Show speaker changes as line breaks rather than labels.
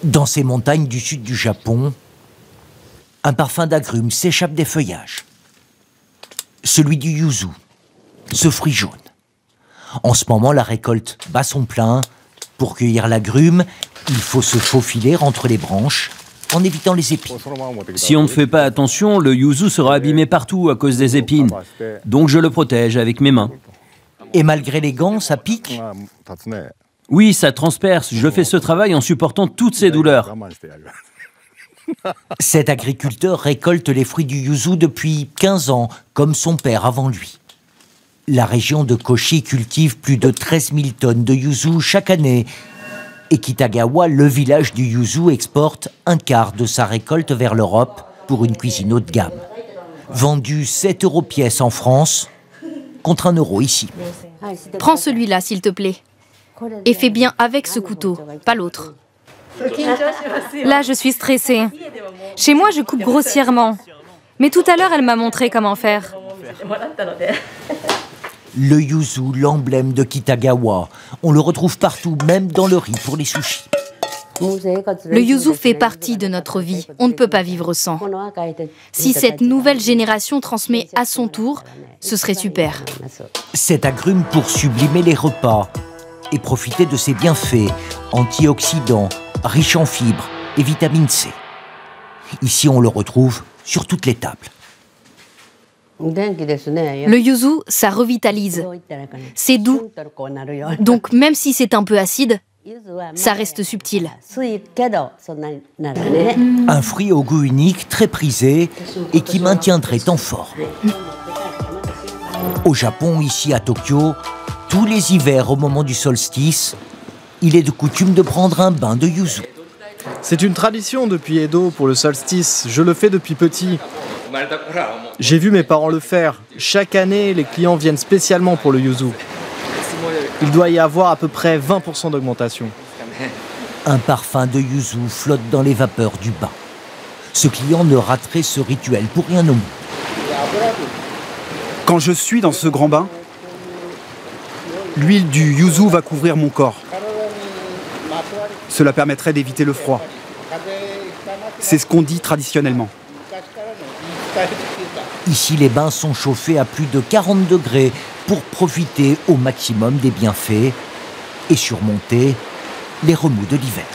Dans ces montagnes du sud du Japon, un parfum d'agrumes s'échappe des feuillages. Celui du yuzu, ce fruit jaune. En ce moment, la récolte bat son plein. Pour cueillir l'agrume, il faut se faufiler entre les branches en évitant les épines.
Si on ne fait pas attention, le yuzu sera abîmé partout à cause des épines. Donc je le protège avec mes mains.
Et malgré les gants, ça pique?
Oui, ça transperce. Je fais ce travail en supportant toutes ces douleurs.
Cet agriculteur récolte les fruits du yuzu depuis 15 ans, comme son père avant lui. La région de Kochi cultive plus de 13 000 tonnes de yuzu chaque année. Et Kitagawa, le village du yuzu, exporte un quart de sa récolte vers l'Europe pour une cuisine haut de gamme. Vendu 7 € pièce en France, contre 1 € ici.
Prends celui-là, s'il te plaît. Et fais bien avec ce couteau, pas l'autre.
Là, je suis stressée. Chez moi, je coupe grossièrement. Mais tout à l'heure, elle m'a montré comment faire.
Le yuzu, l'emblème de Kitagawa. On le retrouve partout, même dans le riz pour les sushis.
Le yuzu fait partie de notre vie. On ne peut pas vivre sans. Si cette nouvelle génération transmet à son tour, ce serait super.
Cet agrume pour sublimer les repas et profiter de ses bienfaits antioxydants, riches en fibres et vitamine C. Ici, on le retrouve sur toutes les tables.
Le yuzu, ça revitalise. C'est doux. Donc même si c'est un peu acide, ça reste subtil.
Un fruit au goût unique, très prisé et qui maintiendrait en forme. Au Japon, ici à Tokyo, tous les hivers au moment du solstice, il est de coutume de prendre un bain de yuzu.
C'est une tradition depuis Edo pour le solstice. Je le fais depuis petit. J'ai vu mes parents le faire. Chaque année, les clients viennent spécialement pour le yuzu. Il doit y avoir à peu près 20% d'augmentation.
Un parfum de yuzu flotte dans les vapeurs du bain. Ce client ne raterait ce rituel pour rien au monde.
Quand je suis dans ce grand bain, l'huile du yuzu va couvrir mon corps. Cela permettrait d'éviter le froid. C'est ce qu'on dit traditionnellement.
Ici, les bains sont chauffés à plus de 40 degrés pour profiter au maximum des bienfaits et surmonter les remous de l'hiver.